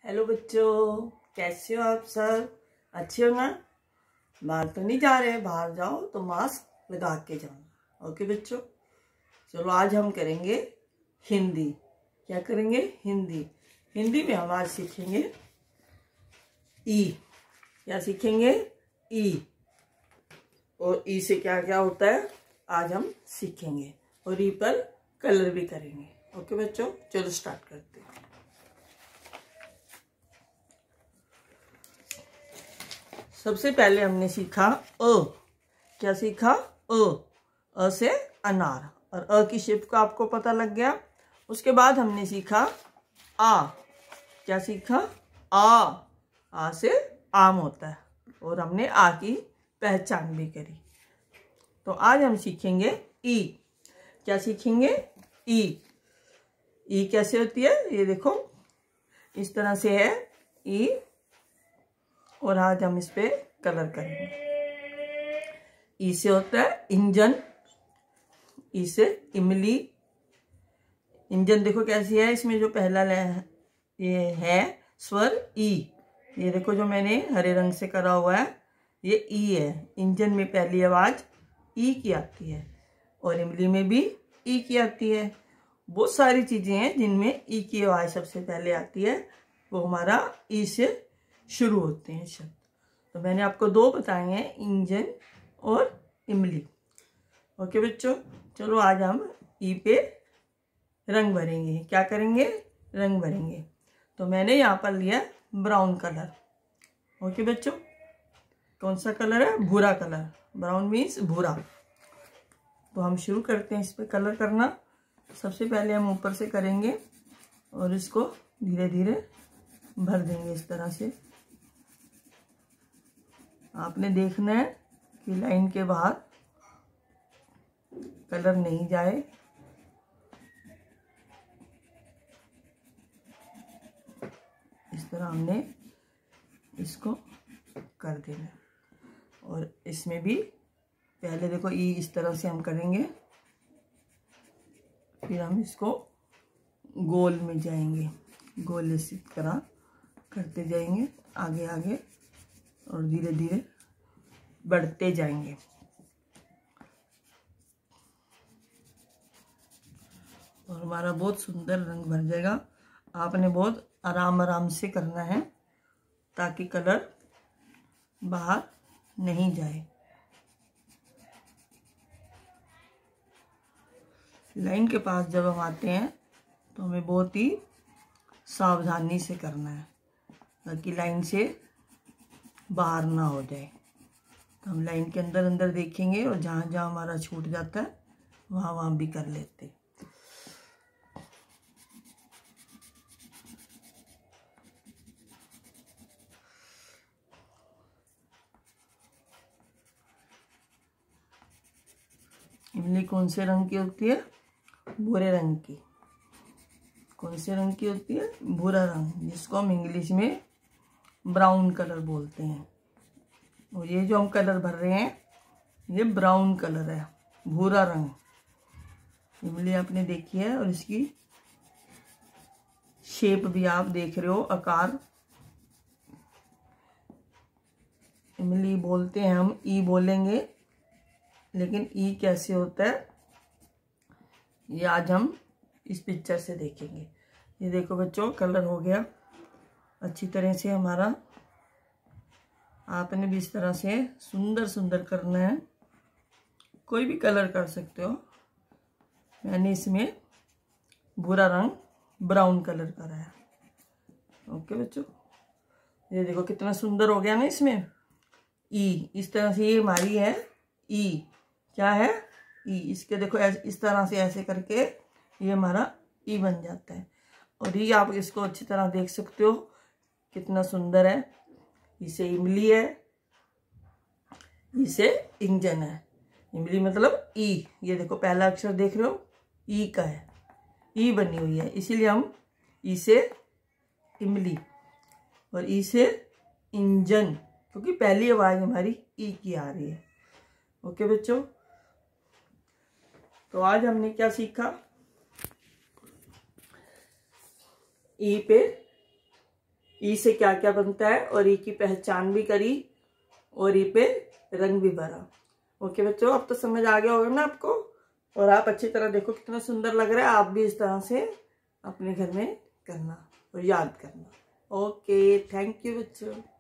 Hello बच्चों, कैसे हो आप सब? अच्छे हो ना? बाहर तो नहीं जा रहे? बाहर जाओ तो मास्क लगा के जाओ। ओके बच्चों, चलो आज हम करेंगे हिंदी। क्या करेंगे? हिंदी। हिंदी में हम आज सीखेंगे ई। क्या सीखेंगे? ई। और ई से क्या क्या होता है आज हम सीखेंगे, और ई पर कलर भी करेंगे। ओके बच्चों, चलो स्टार्ट करते हैं। सबसे पहले हमने सीखा अ। क्या सीखा? अ से अनार, और अ की शेप का आपको पता लग गया। उसके बाद हमने सीखा आ। क्या सीखा? आ से आम होता है, और हमने आ की पहचान भी करी। तो आज हम सीखेंगे ई। क्या सीखेंगे? ई। ई कैसे होती है ये देखो, इस तरह से है ई, और आज हम इस पे कलर करेंगे। ई से होता है इंजन, ई से इमली। इंजन देखो कैसी है, इसमें जो पहला ये है स्वर ई। ये देखो जो मैंने हरे रंग से करा हुआ है, ये ई है। इंजन में पहली आवाज ई की आती है, और इमली में भी ई की आती है। बहुत सारी चीजें हैं जिनमें ई की आवाज सबसे पहले आती है, वो हमारा ई से शुरू होते हैं शब्द। तो मैंने आपको दो बताए हैं, इंजन और इमली। ओके बच्चों, चलो आज हम ई पे रंग भरेंगे। क्या करेंगे? रंग भरेंगे। तो मैंने यहाँ पर लिया ब्राउन कलर। ओके बच्चों, कौन सा कलर है? भूरा कलर। ब्राउन मीन्स भूरा। तो हम शुरू करते हैं इस पे कलर करना। सबसे पहले हम ऊपर से करेंगे, और इसको धीरे धीरे भर देंगे इस तरह से। आपने देखना है कि लाइन के बाहर कलर नहीं जाए। इस तरह हमने इसको कर देना। और इसमें भी पहले देखो ई इस तरह से हम करेंगे, फिर हम इसको गोल में जाएंगे, गोल इसी तरह करते जाएंगे आगे आगे, और धीरे धीरे बढ़ते जाएंगे। और हमारा बहुत सुंदर रंग भर जाएगा। आपने बहुत आराम आराम से करना है, ताकि कलर बाहर नहीं जाए। लाइन के पास जब हम आते हैं तो हमें बहुत ही सावधानी से करना है, ताकि लाइन से बाहर ना हो जाए। तो हम लाइन के अंदर अंदर देखेंगे, और जहाँ जहाँ हमारा छूट जाता है वहाँ वहाँ भी कर लेते। इमली कौन से रंग की होती है? भूरे रंग की। कौन से रंग की होती है? भूरा रंग, जिसको हम इंग्लिश में ब्राउन कलर बोलते हैं। और ये जो हम कलर भर रहे हैं, ये ब्राउन कलर है, भूरा रंग। इमली आपने देखी है, और इसकी शेप भी आप देख रहे हो, आकार। इमली बोलते हैं हम, ई बोलेंगे, लेकिन ई कैसे होता है ये आज हम इस पिक्चर से देखेंगे। ये देखो बच्चों, कलर हो गया अच्छी तरह से हमारा। आपने भी इस तरह से सुंदर सुंदर करना है। कोई भी कलर कर सकते हो। मैंने इसमें भूरा रंग, ब्राउन कलर करा है। ओके बच्चों, ये देखो कितना सुंदर हो गया ना इसमें ई। इस तरह से ये हमारी है ई। क्या है? ई। इसके देखो इस तरह से ऐसे करके ये हमारा ई बन जाता है। और ये आप इसको अच्छी तरह देख सकते हो कितना सुंदर है। इसे इमली है, इसे इंजन है। इमली मतलब ई। ये देखो पहला अक्षर देख रहे हो, ई का है, ई बनी हुई है, इसीलिए हम ई से इमली, और ई से इंजन, क्योंकि पहली आवाज हमारी ई की आ रही है। ओके बच्चों, तो आज हमने क्या सीखा? ई पे ई से क्या क्या बनता है और ई की पहचान भी करी और ई पे रंग भी भरा। ओके बच्चों, अब तो समझ आ गया होगा ना आपको। और आप अच्छी तरह देखो कितना सुंदर लग रहा है। आप भी इस तरह से अपने घर में करना और याद करना। ओके, थैंक यू बच्चों।